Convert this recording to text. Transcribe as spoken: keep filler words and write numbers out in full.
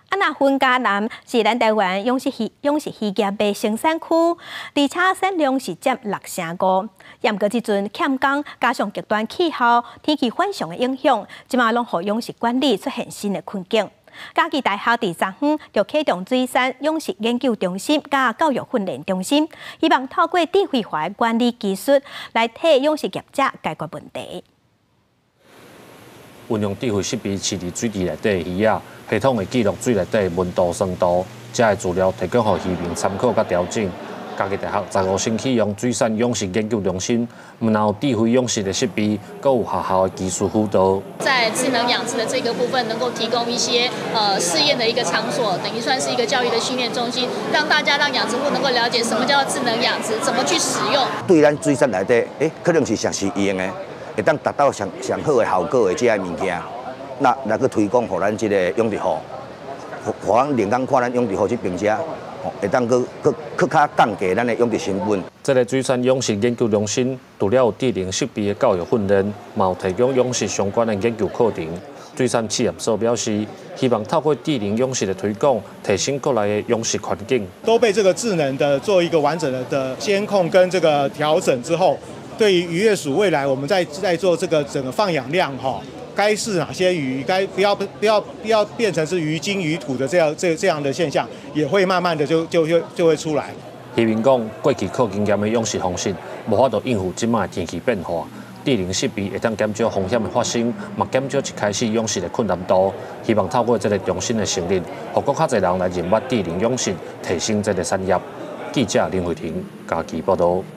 啊，那云嘉南是咱台湾养殖鱼养殖渔业的生产区，而且产量是占六成五。严过即阵欠工，加上极端气候、天气反常的影响，即马拢互养殖管理出现新的困境。嘉义大学第三园就启动水产养殖研究中心加教育训练中心，希望透过智慧化管理技术来替养殖业者解决问题。 运用智慧设备饲伫水池内底的鱼仔，系统会记录水内底温度、酸度，这的资料提供予渔民参考甲调整。嘉义大学十五星启用水产养殖研究中心，唔但有智慧养殖的设备，阁有学校的技术辅导。 在智能养殖的这个部分，能够提供一些呃试验的一个场所，等于算是一个教育的训练中心，让大家让养殖户能够了解什么叫做智能养殖，怎么去使用。 对咱水产内底，诶，可能是上实用的。 会当达到上上好的效果的这些物件，那来去推广，互咱这个养殖户，互互咱另眼看咱养殖户这边者，会当去去去较降低咱的养殖成本。 这个水产养殖研究中心，除了有智能设备的教育训练，嘛有提供养殖相关的研究课程。水产企业所表示，希望透过智能养殖的推广，提升国内的养殖环境。 都被这个智能的做一个完整的的监控跟这个调整之后。 对于渔业署未来，我们在在做这个整个放养量哈，该是哪些鱼，该不要不要不要变成是鱼精鱼土的这样这这样的现象，也会慢慢的就就就就会出来。 渔民讲，过去靠经验的养殖方式，无法度应付即卖天气变化。智能设备会当减少风险的发生，嘛减少一开始养殖的困难度。希望透过这个中心的成立，让更较侪人来认识智能养殖，提升这个产业。记者林慧婷，嘉义报道。